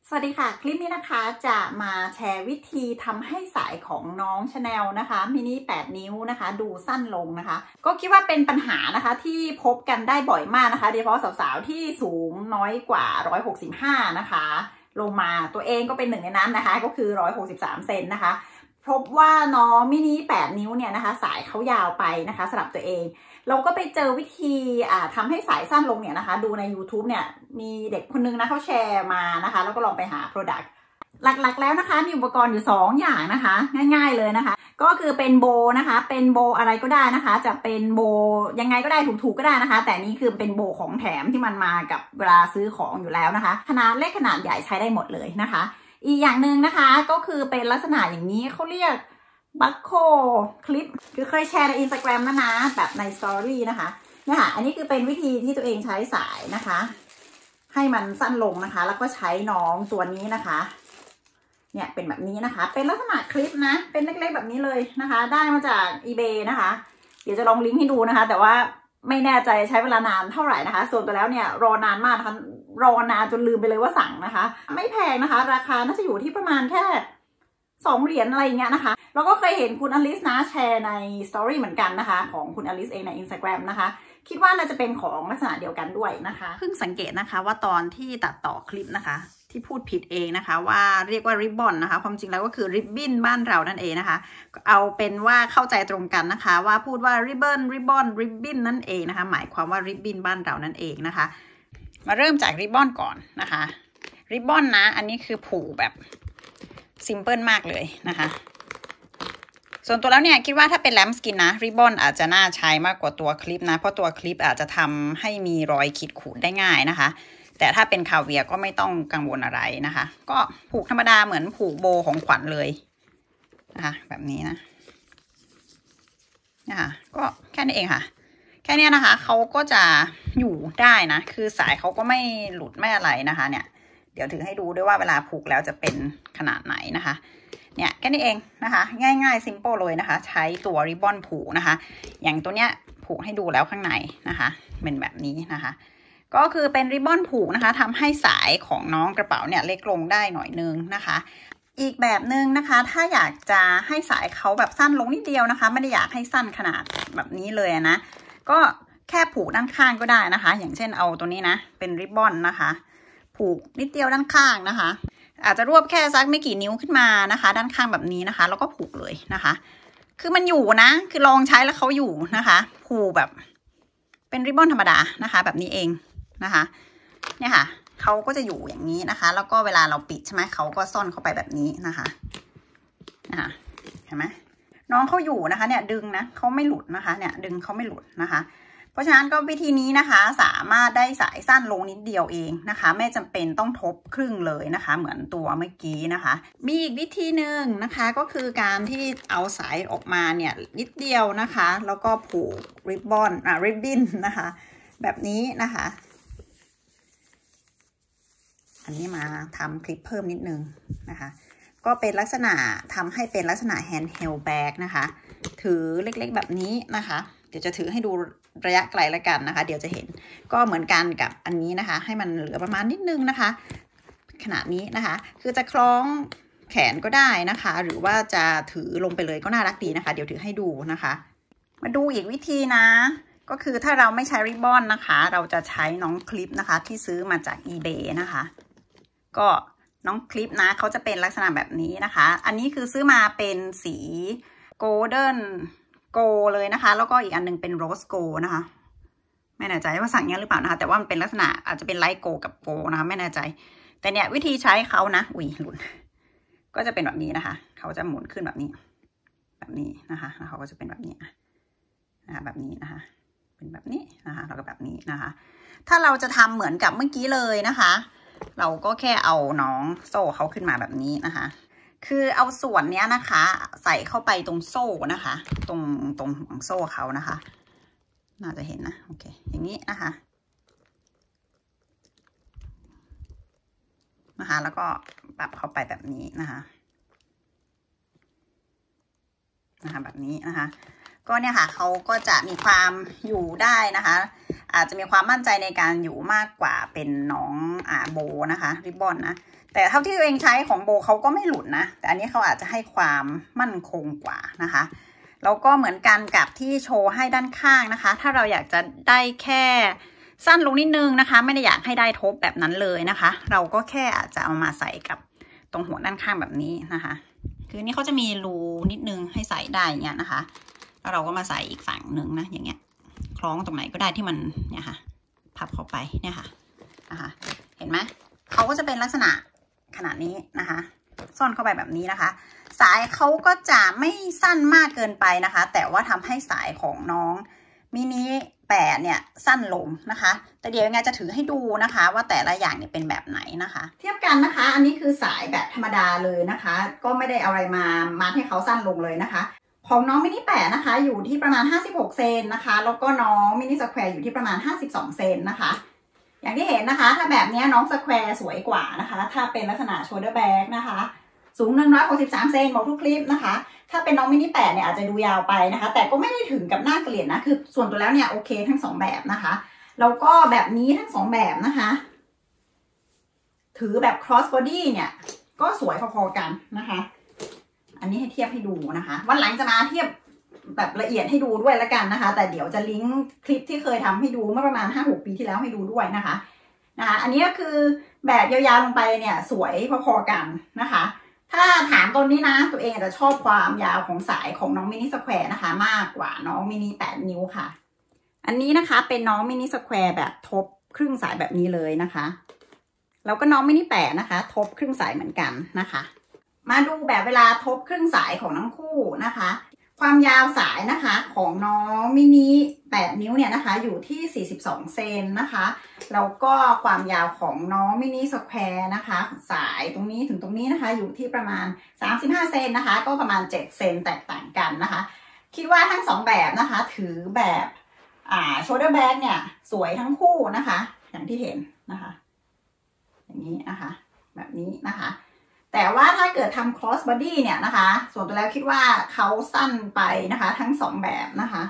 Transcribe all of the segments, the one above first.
สวัสดีค่ะคลิปนี้นะคะจะมาแชร์วิธีทำให้สายของน้องชาแนลนะคะมินิ8 นิ้วนะคะดูสั้นลงนะคะก็คิดว่าเป็นปัญหานะคะที่พบกันได้บ่อยมากนะคะโดยเฉพาะสาวๆที่สูงน้อยกว่า165นะคะลงมาตัวเองก็เป็นหนึ่งในนั้นนะคะก็คือ163เซนนะคะพบว่าน้องมินิ8 นิ้วเนี่ยนะคะสายเขายาวไปนะคะสำหรับตัวเองเราก็ไปเจอวิธีทำให้สายสั้นลงเนี่ยนะคะดูใน YouTube เนี่ยมีเด็กคนนึงนะเขาแชร์มานะคะแล้วก็ลองไปหา Product หลักๆแล้วนะคะมีอุปกรณ์อยู่2อย่างนะคะง่ายๆเลยนะคะก็คือเป็นโบนะคะเป็นโบอะไรก็ได้นะคะจะเป็นโบยังไงก็ได้ถูกๆก็ได้นะคะแต่นี่คือเป็นโบของแถมที่มันมากับเวลาซื้อของอยู่แล้วนะคะขนาดเล็กขนาดใหญ่ใช้ได้หมดเลยนะคะอีกอย่างหนึ่งนะคะก็คือเป็นลักษณะอย่างนี้เขาเรียกบัคโคคลิปคือเคยแชร์ใน Instagram นะแบบใน Story นะคะเนี่ยค่ะอันนี้คือเป็นวิธีที่ตัวเองใช้สายนะคะให้มันสั้นลงนะคะแล้วก็ใช้น้องตัวนี้นะคะเนี่ยเป็นแบบนี้นะคะเป็นลักษณะคลิปนะเป็นเล็กๆแบบนี้เลยนะคะได้มาจาก eBay นะคะเดี๋ยวจะลองลิงก์ให้ดูนะคะแต่ว่าไม่แน่ใจใช้เวลานานเท่าไหร่นะคะส่วนตัวแล้วเนี่ยรอนานมากนะคะรอนานจนลืมไปเลยว่าสั่งนะคะไม่แพงนะคะราคาน่าจะอยู่ที่ประมาณแค่2 เหรียญอะไรอย่างเงี้ยนะคะแล้วก็เคยเห็นคุณอลิสนะแชร์ในสตอรี่เหมือนกันนะคะของคุณอลิสเองใน Instagram นะคะคิดว่าน่าจะเป็นของลักษณะเดียวกันด้วยนะคะเพิ่งสังเกตนะคะว่าตอนที่ตัดต่อคลิปนะคะที่พูดผิดเองนะคะว่าเรียกว่าริบบอนนะคะความจริงแล้วก็คือริบบิ้นบ้านเรานั่นเองนะคะเอาเป็นว่าเข้าใจตรงกันนะคะว่าพูดว่าริบบอนริบบอนริบบิ้นนั่นเองนะคะหมายความว่าริบบิ้นบ้านเรานั่นเองนะคะมาเริ่มจากริบบอนก่อนนะคะริบบอนนะอันนี้คือผูกแบบซิมเพิลมากเลยนะคะส่วนตัวแล้วเนี่ยคิดว่าถ้าเป็นแลมสกินนะริบบอนอาจจะน่าใช้มากกว่าตัวคลิปนะเพราะตัวคลิปอาจจะทำให้มีรอยขีดขูดได้ง่ายนะคะแต่ถ้าเป็นคาเวียก็ไม่ต้องกังวลอะไรนะคะก็ผูกธรรมดาเหมือนผูกโบของขวัญเลยนะคะแบบนี้นะคะก็แค่นี้เองค่ะแค่นี้นะคะเขาก็จะอยู่ได้นะคือสายเขาก็ไม่หลุดไม่อะไรนะคะเนี่ยเดี๋ยวถือให้ดูด้วยว่าเวลาผูกแล้วจะเป็นขนาดไหนนะคะเนี่ยแค่นี้เองนะคะง่ายๆซิมเปิลเลยนะคะใช้ตัวริบบอนผูกนะคะอย่างตัวเนี้ยผูกให้ดูแล้วข้างในนะคะเป็นแบบนี้นะคะก็คือเป็นริบบอนผูกนะคะทำให้สายของน้องกระเป๋าเนี่ยเล็กลงได้หน่อยนึงนะคะอีกแบบนึงนะคะถ้าอยากจะให้สายเขาแบบสั้นลงนิดเดียวนะคะไม่ได้อยากให้สั้นขนาดแบบนี้เลยนะก็แค่ผูกด้านข้างก็ได้นะคะอย่างเช่นเอาตัวนี้นะเป็นริบบอนนะคะผูกนิดเดียวด้านข้างนะคะอาจจะรวบแค่สักไม่กี่นิ้วขึ้นมานะคะด้านข้างแบบนี้นะคะแล้วก็ผูกเลยนะคะคือมันอยู่นะคือลองใช้แล้วเขาอยู่นะคะผูกแบบเป็นริบบอนธรรมดานะคะแบบนี้เองนะคะเนี่ยค่ะเขาก็จะอยู่อย่างนี้นะคะแล้วก็เวลาเราปิดใช่ไหมเขาก็ซ่อนเข้าไปแบบนี้นะคะเห็นไหมน้องเขาอยู่นะคะเนี่ยดึงนะเขาไม่หลุดนะคะเนี่ยดึงเขาไม่หลุดนะคะเพราะฉะนั้นก็วิธีนี้นะคะสามารถได้สายสั้นลงนิดเดียวเองนะคะไม่จำเป็นต้องทบครึ่งเลยนะคะเหมือนตัวเมื่อกี้นะคะมีอีกวิธีหนึ่งนะคะก็คือการที่เอาสายออกมาเนี่ยนิดเดียวนะคะแล้วก็ผูกริบบอนริบบิ้นนะคะแบบนี้นะคะอันนี้มาทำคลิปเพิ่มนิดนึงนะคะก็เป็นลักษณะทำให้เป็นลักษณะแฮนด์เฮลแบ็กนะคะถือเล็กๆแบบนี้นะคะเดี๋ยวจะถือให้ดูระยะไกลแล้วกันนะคะเดี๋ยวจะเห็นก็เหมือนกันกับอันนี้นะคะให้มันเหลือประมาณนิดนึงนะคะขนาดนี้นะคะคือจะคล้องแขนก็ได้นะคะหรือว่าจะถือลงไปเลยก็น่ารักดีนะคะเดี๋ยวถือให้ดูนะคะมาดูอีกวิธีนะก็คือถ้าเราไม่ใช้ริบบอนนะคะเราจะใช้น้องคลิปนะคะที่ซื้อมาจาก eBay นะคะก็น้องคลิปนะเขาจะเป็นลักษณะแบบนี้นะคะอันนี้คือซื้อมาเป็นสีโกลเด้นโกเลยนะคะแล้วก็อีกอันนึงเป็นโรสโกนะคะไม่แน่ใจว่าสั่งนี้หรือเปล่านะคะแต่ว่ามันเป็นลักษณะอาจจะเป็นไลท์โกกับโกนะคะไม่แน่ใจแต่เนี่ยวิธีใช้เขานะหลุดก็จะเป็นแบบนี้นะคะเขาจะหมุนขึ้นแบบนี้นะคะแล้วเขาก็จะเป็นแบบนี้นะคะแบบนี้นะคะเป็นแบบนี้นะคะแล้วก็แบบนี้นะคะถ้าเราจะทำเหมือนกับเมื่อกี้เลยนะคะเราก็แค่เอาน้องโซ่เขาขึ้นมาแบบนี้นะคะคือเอาส่วนนี้นะคะใส่เข้าไปตรงโซ่นะคะตรงของโซ่เขานะคะน่าจะเห็นนะโอเคอย่างนี้นะคะแล้วก็ปรับเข้าไปแบบนี้นะคะแบบนี้นะคะก็เนี่ยค่ะเขาก็จะมีความอยู่ได้นะคะอาจจะมีความมั่นใจในการอยู่มากกว่าเป็นน้องโบนะคะริบบอนนะแต่เท่าที่ตัวเองใช้ของโบเขาก็ไม่หลุดนะแต่อันนี้เขาอาจจะให้ความมั่นคงกว่านะคะแล้วก็เหมือนกันกับที่โชว์ให้ด้านข้างนะคะถ้าเราอยากจะได้แค่สั้นลงนิดนึงนะคะไม่ได้อยากให้ได้ทบแบบนั้นเลยนะคะเราก็แค่อาจจะเอามาใส่กับตรงหัวด้านข้างแบบนี้นะคะคือนี่เขาจะมีรูนิดนึงให้ใส่ได้อย่างเงี้ยนะคะแล้วเราก็มาใส่อีกฝั่งหนึ่งนะอย่างเงี้ยคล้องตรงไหนก็ได้ที่มันเนี่ยค่ะพับเข้าไปเนี่ยค่ะนะคะเห็นไหมเขาก็จะเป็นลักษณะขนาดนี้นะคะซ่อนเข้าไปแบบนี้นะคะสายเขาก็จะไม่สั้นมากเกินไปนะคะแต่ว่าทำให้สายของน้องมินิ8เนี่ยสั้นลงนะคะแต่เดี๋ยวยังไงจะถือให้ดูนะคะว่าแต่ละอย่างเนี่ยเป็นแบบไหนนะคะเทียบกันนะคะอันนี้คือสายแบบธรรมดาเลยนะคะก็ไม่ได้เอาอะไรมามัดให้เขาสั้นลงเลยนะคะของน้องมินิ8นะคะอยู่ที่ประมาณ56เซนนะคะแล้วก็น้องมินิสแควร์อยู่ที่ประมาณ52เซนนะคะอย่างที่เห็นนะคะถ้าแบบนี้น้องสแควร์สวยกว่านะคะถ้าเป็นลักษณะโชลเดอร์แบ็กนะคะสูง163เซนบอกทุกคลิปนะคะถ้าเป็นน้องมินิ8เนี่ยอาจจะดูยาวไปนะคะแต่ก็ไม่ได้ถึงกับหน้าเกลียดนะคือส่วนตัวแล้วเนี่ยโอเคทั้ง2แบบนะคะแล้วก็แบบนี้ทั้ง2แบบนะคะถือแบบ cross body เนี่ยก็สวยพอๆกันนะคะอันนี้ให้เทียบให้ดูนะคะวันหลังจะมาเทียบแบบละเอียดให้ดูด้วยละกันนะคะแต่เดี๋ยวจะลิงก์คลิปที่เคยทำให้ดูเมื่อประมาณ 5-6 ปีที่แล้วให้ดูด้วยนะคะอันนี้ก็คือแบบยาวๆลงไปเนี่ยสวยพอๆกันนะคะถ้าถามตัวนี้นะตัวเองอาจจะชอบความยาวของสายของน้องมินิสแควร์นะคะมากกว่าน้องมินิ8 นิ้วค่ะอันนี้นะคะเป็นน้องมินิสแควร์แบบทบครึ่งสายแบบนี้เลยนะคะแล้วก็น้องมินิ8นะคะทบครึ่งสายเหมือนกันนะคะมาดูแบบเวลาทบครึ่งสายของทั้งคู่นะคะความยาวสายนะคะของน้องมินิ8 นิ้วเนี่ยนะคะอยู่ที่42เซนนะคะแล้วก็ความยาวของน้องมินิสแควร์นะคะสายตรงนี้ถึงตรงนี้นะคะอยู่ที่ประมาณ35เซนนะคะก็ประมาณ7เซนแตกต่างกันนะคะคิดว่าทั้ง2แบบนะคะถือแบบโชลเดอร์แบ็กเนี่ยสวยทั้งคู่นะคะอย่างที่เห็นนะคะอย่างนี้นะคะแบบนี้นะคะแต่ว่าถ้าเกิดทำ cross body เนี่ยนะคะส่วนตัวแล้วคิดว่าเขาสั้นไปนะคะทั้ง2แบบนะคะ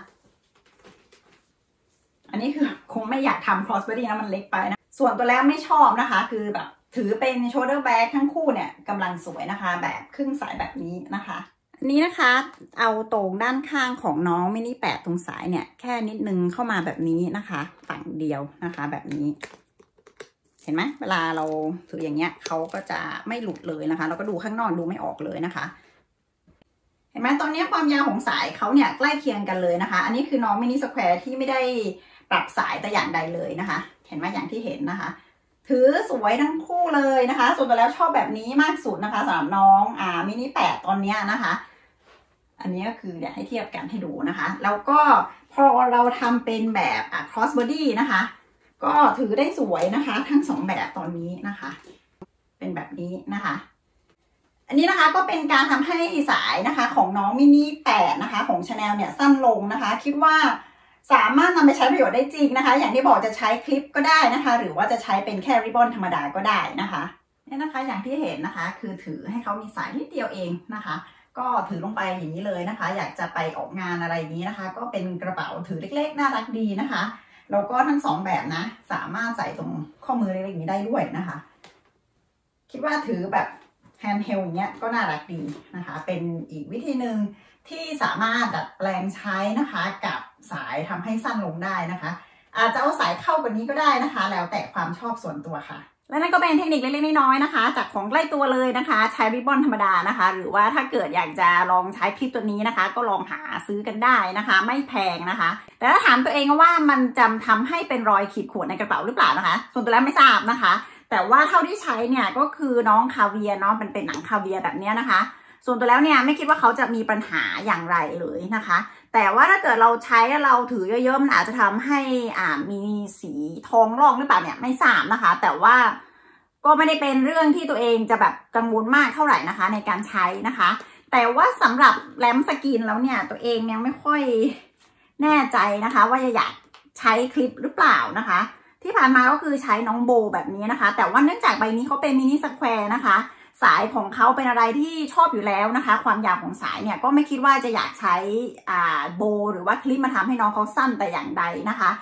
อันนี้คือคงไม่อยากทำ cross body นะมันเล็กไปนะส่วนตัวแล้วไม่ชอบนะคะคือแบบถือเป็น shoulder bag ทั้งคู่เนี่ยกำลังสวยนะคะแบบครึ่งสายแบบนี้นะคะอันนี้นะคะเอาตรงด้านข้างของน้องมินิ8ตรงสายเนี่ยแค่นิดนึงเข้ามาแบบนี้นะคะฝั่งเดียวนะคะแบบนี้เห็นไหมเวลาเราถืออย่างเงี้ยเขาก็จะไม่หลุดเลยนะคะแล้วก็ดูข้างนอกดูไม่ออกเลยนะคะเห็นไหมตอนนี้ความยาวของสายเขาเนี่ยใกล้เคียงกันเลยนะคะอันนี้คือน้องมินิสแควร์ที่ไม่ได้ปรับสายแต่อย่างใดเลยนะคะเห็นไหมอย่างที่เห็นนะคะถือสวยทั้งคู่เลยนะคะส่วนตัวแล้วชอบแบบนี้มากสุดนะคะสำหรับน้องมินิ8ตอนนี้นะคะอันนี้ก็คือเดี๋ยวให้เทียบกันให้ดูนะคะแล้วก็พอเราทำเป็นแบบcross body นะคะก็ถือได้สวยนะคะทั้ง2แบบตอนนี้นะคะเป็นแบบนี้นะคะอันนี้นะคะก็เป็นการทำให้สายนะคะของน้องมินิ8นะคะของ Chanel เนี่ยสั้นลงนะคะคิดว่าสามารถนำไปใช้ประโยชน์ได้จริงนะคะอย่างที่บอกจะใช้คลิปก็ได้นะคะหรือว่าจะใช้เป็นแค่ริบบอนธรรมดาก็ได้นะคะนี่นะคะอย่างที่เห็นนะคะคือถือให้เขามีสายนิดเดียวเองนะคะก็ถือลงไปอย่างนี้เลยนะคะอยากจะไปออกงานอะไรนี้นะคะก็เป็นกระเป๋าถือเล็กๆน่ารักดีนะคะแล้วก็ทั้ง2แบบนะสามารถใส่ตรงข้อมือเล็กๆอย่างนี้ได้ด้วยนะคะคิดว่าถือแบบแฮนด์เฮลอย่างเงี้ยก็น่ารักดีนะคะเป็นอีกวิธีหนึ่งที่สามารถดัดแปลงใช้นะคะกับสายทำให้สั้นลงได้นะคะอาจจะเอาสายเข้ากว่านี้ก็ได้นะคะแล้วแต่ความชอบส่วนตัวค่ะและนั่นก็เป็นเทคนิคเล็กๆน้อยๆนะคะจากของใกล้ตัวเลยนะคะใช้ริบบอนธรรมดานะคะหรือว่าถ้าเกิดอยากจะลองใช้คลิปตัวนี้นะคะก็ลองหาซื้อกันได้นะคะไม่แพงนะคะแต่ถ้าถามตัวเองว่ามันจะทำให้เป็นรอยขีดข่วนในกระเป๋าหรือเปล่านะคะส่วนตัวแล้วไม่ทราบนะคะแต่ว่าเท่าที่ใช้เนี่ยก็คือน้องคาเวียเนาะมันเป็นหนังคาเวียแบบนี้นะคะส่วนตัวแล้วเนี่ยไม่คิดว่าเขาจะมีปัญหาอย่างไรเลยนะคะแต่ว่าถ้าเกิดเราใช้เราถือเยอะๆมันอาจจะทำให้มีสีทองร่องหรือเปล่าเนี่ยไม่ทราบนะคะแต่ว่าก็ไม่ได้เป็นเรื่องที่ตัวเองจะแบบกังวลมากเท่าไหร่นะคะในการใช้นะคะแต่ว่าสำหรับแลมสกินแล้วเนี่ยตัวเองยังไม่ค่อยแน่ใจนะคะว่าจะอยากใช้คลิปหรือเปล่านะคะที่ผ่านมาก็คือใช้น้องโบแบบนี้นะคะแต่ว่าเนื่องจากใบนี้เขาเป็นมินิสแควร์นะคะสายของเขาเป็นอะไรที่ชอบอยู่แล้วนะคะความยาวของสายเนี่ยก็ไม่คิดว่าจะอยากใช้โบหรือว่าคลิปมาทำให้น้องเขาสั้นแต่อย่างใดนะคะ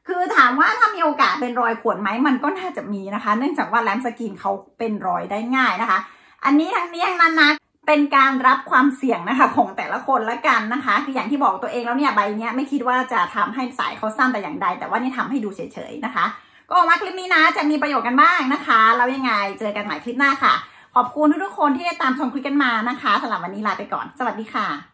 คือถามว่าถ้ามีโอกาสเป็นรอยข่วนไหมมันก็น่าจะมีนะคะเนื่องจากว่าแลมสกินเขาเป็นรอยได้ง่ายนะคะอันนี้ทั้งนี้ทั้งนั้นนะเป็นการรับความเสี่ยงนะคะของแต่ละคนละกันนะคะคืออย่างที่บอกตัวเองแล้วเนี่ยใบเนี้ยไม่คิดว่าจะทำให้สายเขาสั้นแต่อย่างใดแต่ว่านี่ทำให้ดูเฉยๆนะคะก็หวังว่าคลิปนี้นะจะมีประโยชน์กันบ้างนะคะแล้วยังไงเจอกันใหม่คลิปหน้าค่ะขอบคุณทุกๆคนที่ได้ตามชมคลิปกันมานะคะสำหรับวันนี้ลาไปก่อนสวัสดีค่ะ